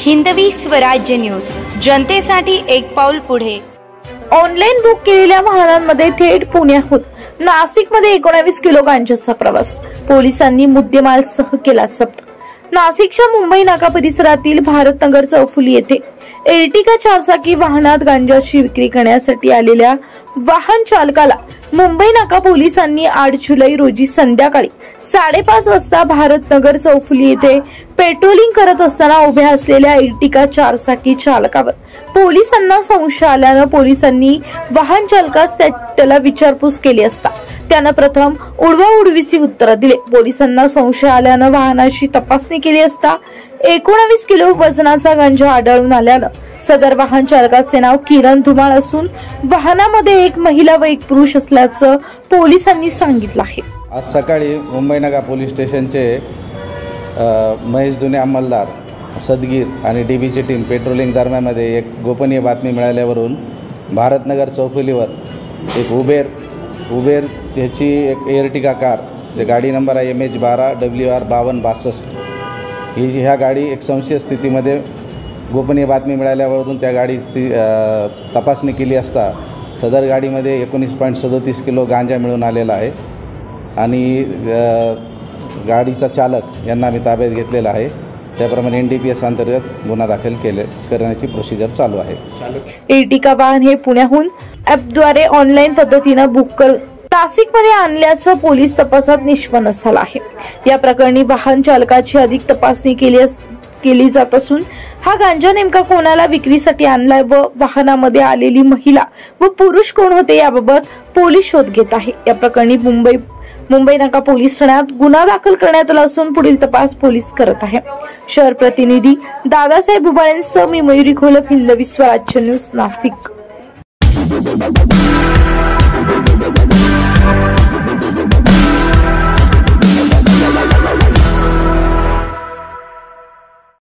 Hindavi Swarajya news, जनतेसाठी एक पाऊल पुढे। ऑनलाईन बुक केलेल्या वाहनांमध्ये थेट पुण्याहून नाशिकमध्ये 19 किलो गांजाचा प्रवास, पोलिसांनी मुद्देमालासह केला जप्त। नाशिकच्या मुंबई नाका परिसरातील भारतनगर चौफुली येथे एर्टिगा चारचाकी वाहनात गांजाची विक्री करण्यासाठी आलेल्या वाहन चालकाला मुंबई नाका पोलिसांनी 8 जुलै रोजी संध्याकाळी 5:30 वाजता भारतनगर चौफुली येथे पेट्रोलिंग करत असताना उभ्या असलेल्या एर्टिगा चारचाकी चालकावर पोलिसांना संशय आल्यानं पोलिसांनी वाहन चालकास त्याला विचारपूस केली असता त्यानं प्रथम उडवाउडवीची उत्तरं दिले। पोलिसांना संशय आल्यानं वाहनाची तपासणी केली असता 19 किलो वजनाचा गांजा आढळून आल्यानं सदर वाहन चालकाचे नाव किरण धुमाळ असून वाहनामध्ये एक महिला व एक पुरुष असल्याचं पोलिसांनी सांगितलं आहे। आज सकाळी मुंबई नाका पोलीस स्टेशनचे महेश दुने अंमलदार सदगीर आणि डीबीची टीम पेट्रोलिंग दरम्यानमध्ये एक गोपनीय बातमी मिळाल्यावरून भारतनगर चौफुलीवर एक उबेर याची एक एर्टिगा कार, गाडी नंबर आहे MH12WR 5262 ह्या गाडी एक संशय स्थितीमध्ये गोपनीय बातमी मिळाल्यावरून त्या गाडीची तपासणी केली असता सदर गाडीमध्ये 19.37 किलो गांजा मिळून आलेला आहे आणि गाडीचा चालक यांना आम्ही ताब्यात घेतलेला आहे। त्याप्रमाणे NDPS अंतर्गत गुन्हा दाखल करण्याची प्रोसिजर चालू आहे। एर्टिगा वाहन हे पुण्याहून ॲपद्वारे ऑनलाईन पद्धतीने बुक करून नाशिकमध्ये आणल्याचं पोलीस तपासात निष्पन्न झालं आहे। या प्रकरणी वाहन चालकाची अधिक तपासणी केली जात असून हा गांजा नेमका कोणाला विक्रीसाठी आणलाय व वाहनामध्ये आलेली महिला व पुरुष कोण होते याबाबत पोलीस शोध घेत आहे। या प्रकरणी मुंबई नाका पोलीस ठाण्यात गुन्हा दाखल करण्यात आला असून पुढील तपास पोलीस करत आहे। शहर प्रतिनिधी दादासाहेब उबाळेंसह मी मयुरी खोलप, हिंदवी स्वराज्य न्यूज, नाशिक।